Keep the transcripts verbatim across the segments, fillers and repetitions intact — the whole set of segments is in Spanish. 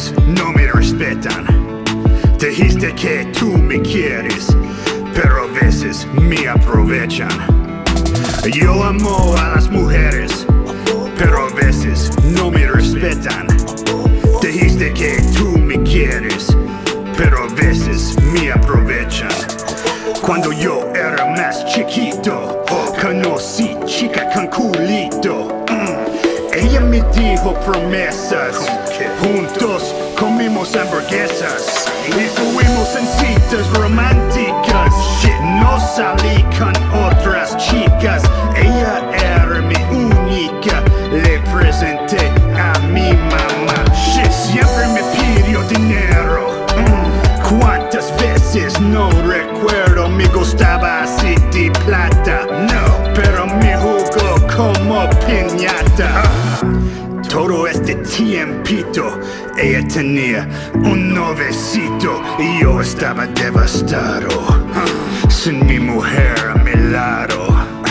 veces no me respetan. Dijiste que tú me quieres, pero a veces me aprovechan. Yo amo a las mujeres, pero a veces no me respetan. Dijiste que tú me quieres, pero a veces me aprovechan. Cuando yo era más chiquito, conocí chica con culito. mm. Ella me dijo promesas, juntos comimos hamburguesas y fuimos en citas románticas. No salí con otras chicas, ella era mi única. Le presenté a mi mamá, siempre me pidió dinero. mm. ¿Cuántas veces? No recuerdo, me gustaba así de plata. No, pero me jugó como piñata. Todo este tiempito ella tenía un novecito y yo estaba devastado, sin mi mujer a mi lado.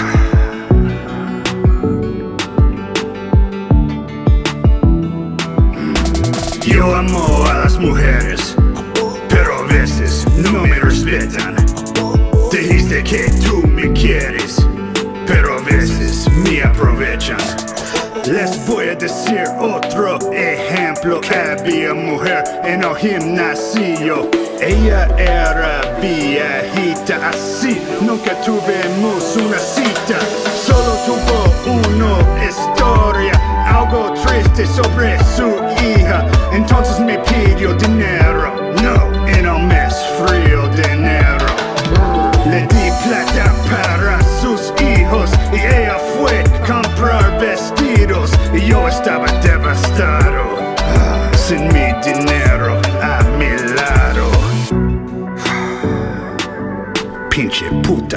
Yo amo a las mujeres, pero a veces no me respetan. Dijiste que tú me quieres, pero a veces me aprovechan. Les voy a decir otro ejemplo. Había mujer en el gimnasio. Ella era viejita, así nunca tuvimos una cita. Solo tuvo una historia, algo triste sobre su hija. Entonces me pidió dinero, no, en el mes frío de enero. Le di plata para sus hijos y ella fue a comprar vestidos y yo estaba devastado, sin mi dinero a mi lado. Pinche puta.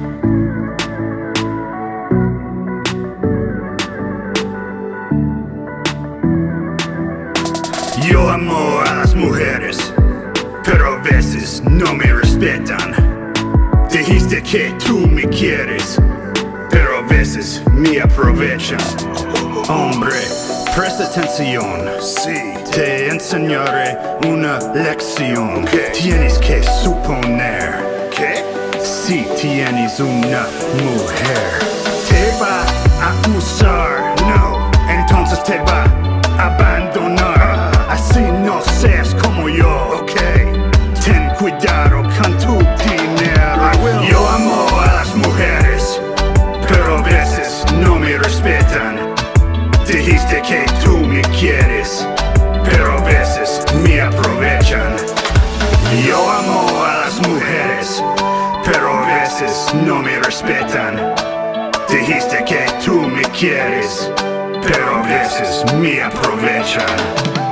Yo amo a las mujeres, pero a veces no me respetan. Dijiste que tú me quieres, pero a veces me aprovechan. Hombre, presta atención, sí, te enseñaré una lección. ¿Qué? Tienes que suponer que si tienes una mujer, te va a usar, no, entonces te va a abandonar. Así no seas como yo, ok, ten cuidado con tu dinero. Yo amo a las mujeres, pero a veces no me respetan. Dijiste que tú me quieres, pero a veces me aprovechan. Yo amo a las mujeres, pero a veces no me respetan. Dijiste que tú me quieres, pero a veces me aprovechan.